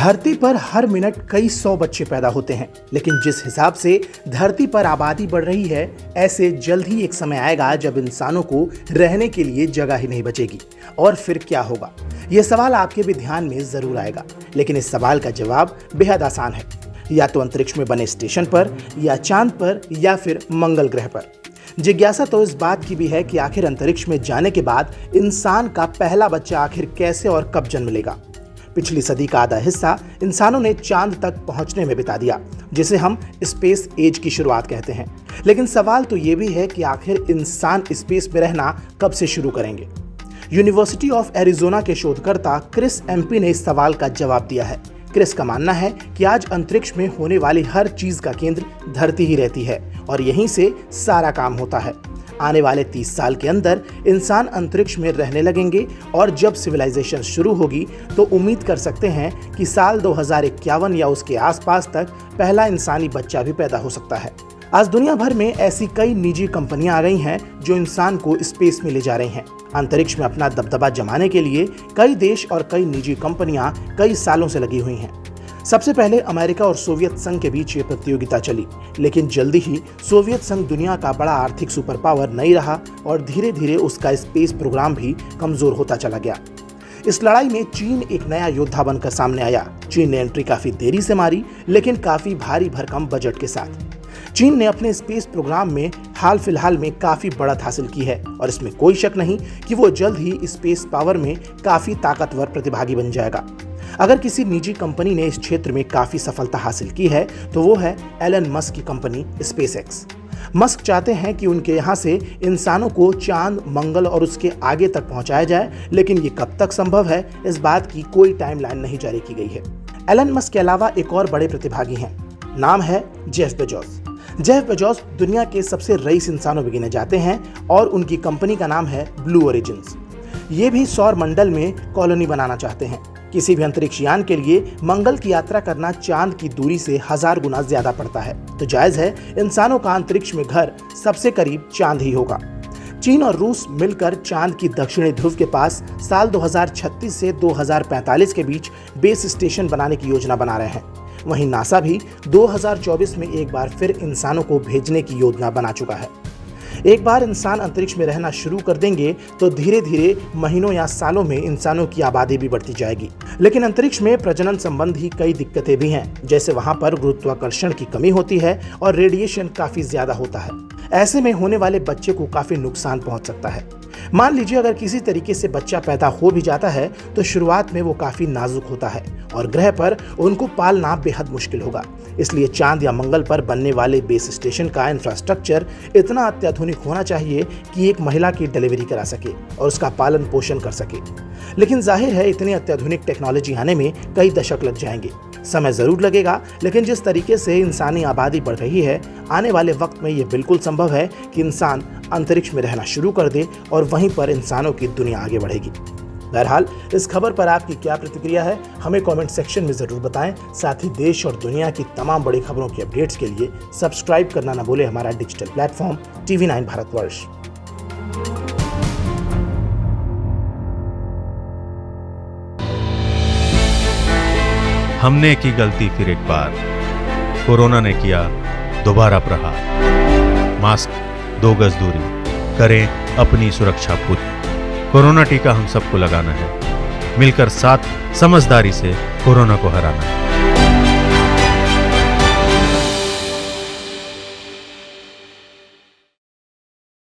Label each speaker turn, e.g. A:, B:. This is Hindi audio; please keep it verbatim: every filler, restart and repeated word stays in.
A: धरती पर हर मिनट कई सौ बच्चे पैदा होते हैं, लेकिन जिस हिसाब से धरती पर आबादी बढ़ रही है, ऐसे जल्द ही एक समय आएगा जब इंसानों को रहने के लिए जगह ही नहीं बचेगी। और फिर क्या होगा? यह सवाल आपके भी ध्यान में जरूर आएगा, लेकिन इस सवाल का जवाब बेहद आसान है। या तो अंतरिक्ष में बने स्टेशन पर, या चांद पर, या फिर मंगल ग्रह पर। जिज्ञासा तो इस बात की भी है कि आखिर अंतरिक्ष में जाने के बाद इंसान का पहला बच्चा आखिर कैसे और कब जन्म लेगा। पिछली सदी का आधा हिस्सा इंसानों ने चांद तक पहुंचने में बिता दिया, जिसे हम स्पेस एज की शुरुआत कहते हैं। लेकिन सवाल तो ये भी है कि आखिर इंसान स्पेस में रहना कब से शुरू करेंगे। यूनिवर्सिटी ऑफ एरिजोना के शोधकर्ता क्रिस एम्पी ने इस सवाल का जवाब दिया है। क्रिस का मानना है कि आज अंतरिक्ष में होने वाली हर चीज का केंद्र धरती ही रहती है और यहीं से सारा काम होता है। आने वाले तीस साल के अंदर इंसान अंतरिक्ष में रहने लगेंगे और जब सिविलाइजेशन शुरू होगी तो उम्मीद कर सकते हैं कि साल दो हज़ार इक्यावन या उसके आसपास तक पहला इंसानी बच्चा भी पैदा हो सकता है। आज दुनिया भर में ऐसी कई निजी कंपनियां आ गई हैं जो इंसान को स्पेस में ले जा रही हैं। अंतरिक्ष में अपना दबदबा जमाने के लिए कई देश और कई निजी कंपनियां कई सालों से लगी हुई हैं। सबसे पहले अमेरिका और सोवियत संघ के बीच ये प्रतियोगिता चली, लेकिन जल्दी ही सोवियत संघ दुनिया का बड़ा आर्थिक सुपर पावर नहीं रहा और धीरे धीरे उसका स्पेस प्रोग्राम भी कमजोर होता चला गया। इस लड़ाई में चीन एक नया योद्धा बनकर सामने आया। चीन ने एंट्री काफी देरी से मारी, लेकिन काफी भारी भरकम बजट के साथ। चीन ने अपने स्पेस प्रोग्राम में हाल फिलहाल में काफी बढ़त हासिल की है और इसमें कोई शक नहीं कि वो जल्द ही स्पेस पावर में काफी ताकतवर प्रतिभागी बन जाएगा। अगर किसी निजी कंपनी ने इस क्षेत्र में काफी सफलता हासिल की है तो वो है एलन मस्क की कंपनी स्पेसएक्स। मस्क चाहते हैं कि उनके यहाँ से इंसानों को चांद, मंगल और उसके आगे तक पहुंचाया जाए, लेकिन ये कब तक संभव है, इस बात की कोई टाइमलाइन नहीं जारी की गई है। एलन मस्क के अलावा एक और बड़े प्रतिभागी हैं, नाम है जेफ बेजोस। जेफ बेजोस दुनिया के सबसे रईस इंसानों में गिने जाते हैं और उनकी कंपनी का नाम है ब्लू ओरिजिन्स। ये भी सौर मंडल में कॉलोनी बनाना चाहते हैं। किसी भी अंतरिक्ष यान के लिए मंगल की यात्रा करना चांद की दूरी से हजार गुना ज्यादा पड़ता है, तो जायज है इंसानों का अंतरिक्ष में घर सबसे करीब चांद ही होगा। चीन और रूस मिलकर चांद की दक्षिणी ध्रुव के पास साल दो हज़ार छत्तीस से दो हज़ार पैंतालीस के बीच बेस स्टेशन बनाने की योजना बना रहे हैं। वहीं नासा भी दो हज़ार चौबीस में एक बार फिर इंसानों को भेजने की योजना बना चुका है। एक बार इंसान अंतरिक्ष में रहना शुरू कर देंगे तो धीरे धीरे महीनों या सालों में इंसानों की आबादी भी बढ़ती जाएगी। लेकिन अंतरिक्ष में प्रजनन संबंधी कई दिक्कतें भी हैं, जैसे वहां पर गुरुत्वाकर्षण की कमी होती है और रेडिएशन काफी ज्यादा होता है। ऐसे में होने वाले बच्चे को काफी नुकसान पहुंच सकता है। मान लीजिए अगर किसी तरीके से बच्चा पैदा हो भी जाता है तो शुरुआत में वो काफी नाजुक होता है और ग्रह पर उनको पालना बेहद मुश्किल होगा। इसलिए चांद या मंगल पर बनने वाले बेस स्टेशन का इंफ्रास्ट्रक्चर इतना अत्याधुनिक होना चाहिए कि एक महिला की डिलीवरी करा सके और उसका पालन पोषण कर सके। लेकिन जाहिर है इतनी अत्याधुनिक टेक्नोलॉजी आने में कई दशक लग जाएंगे। समय जरूर लगेगा, लेकिन जिस तरीके से इंसानी आबादी बढ़ रही है, आने वाले वक्त में ये बिल्कुल संभव है कि इंसान अंतरिक्ष में रहना शुरू कर दे और वहीं पर इंसानों की दुनिया आगे बढ़ेगी। बहरहाल इस खबर पर आपकी क्या प्रतिक्रिया है, हमें कमेंट सेक्शन में जरूर बताएं। साथ ही देश और दुनिया की तमाम बड़ी खबरों की अपडेट्स के लिए सब्सक्राइब करना न भूलें हमारा digital platform TV nine Bharatvarsh.
B: हमने की गलती फिर एक बार, कोरोना ने किया दोबारा प्रहार। मास्क, दो गज दूरी, करें अपनी सुरक्षा पूरी। कोरोना टीका हम सबको लगाना है, मिलकर साथ समझदारी से कोरोना को हराना है।